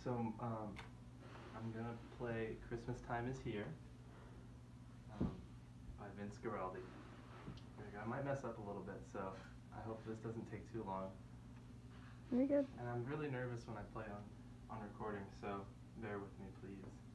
So I'm gonna play "Christmas Time Is Here" um, by Vince Guaraldi. I might mess up a little bit, so I hope this doesn't take too long. Very good. And I'm really nervous when I play on recording, so bear with me, please.